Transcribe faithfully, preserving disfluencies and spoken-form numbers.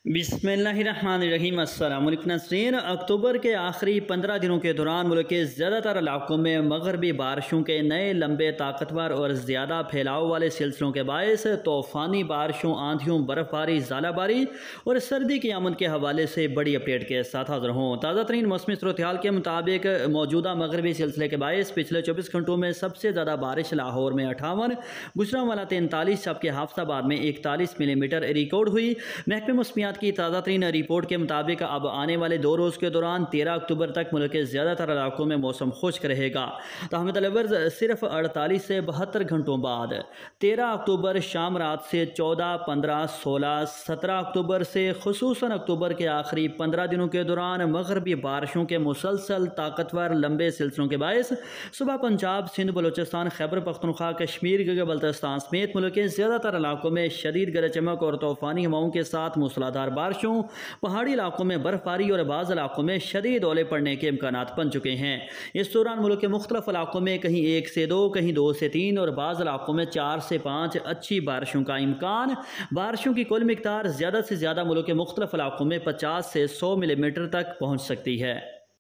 بسم اللہ الرحمن الرحیم۔ السلام علیکم ناظرین، اکتوبر کے آخری پندرہ دنوں کے دوران ملک کے زیادہ تر علاقوں میں مغربی بارشوں کے نئے لمبے طاقتور اور زیادہ پھیلاؤ والے سلسلوں کے باعث طوفانی بارشوں، آندھیوں، برف باری، ژالہ باری اور سردی کی آمد کے حوالے سے بڑی اپڈیٹ کے ساتھ حاضر ہوں۔ تازہ ترین موسمی صورتحال کے مطابق موجودہ مغربی سلسلے کے باعث پچھلے چوبیس گھنٹوں میں سب سے زیادہ بارش لاہور میں اٹھاون، گجرانوالہ تینتالیس، جبکہ حافظ آباد میں اکتالیس ملی میٹر ریکارڈ ہوئی۔ محکمہ موسمیات کی تازہ ترین رپورٹ کے مطابق اب آنے والے دو روز کے دوران تیرہ اکتوبر تک ملک کے زیادہ تر علاقوں میں موسم خشک رہے گا۔ تاہم تلورز صرف اڑتالیس سے بہتر گھنٹوں بعد تیرہ اکتوبر شام رات سے چودہ، پندرہ، سولہ، سترہ اکتوبر سے خصوصاً اکتوبر کے آخری پندرہ دنوں کے دوران مغربی بارشوں کے مسلسل طاقتور لمبے سلسلوں کے باعث صبح پنجاب، سندھ، بلوچستان، خیبر پختونخوا، کشمیر، گلگت بلتستان سمیت ملک کے زیادہ تر علاقوں میں شدید گرج چمک اور طوفانی ہواؤں کے ساتھ موسلادھار بارشوں، پہاڑی علاقوں میں برف باری اور بعض علاقوں میں شدید اولے پڑنے کے امکانات بن چکے ہیں۔ اس دوران ملک کے مختلف علاقوں میں کہیں ایک سے دو، کہیں دو سے تین اور بعض علاقوں میں چار سے پانچ اچھی بارشوں کا امکان۔ بارشوں کی کل مقدار زیادہ سے زیادہ ملک کے مختلف علاقوں میں پچاس سے سو ملی میٹر تک پہنچ سکتی ہے۔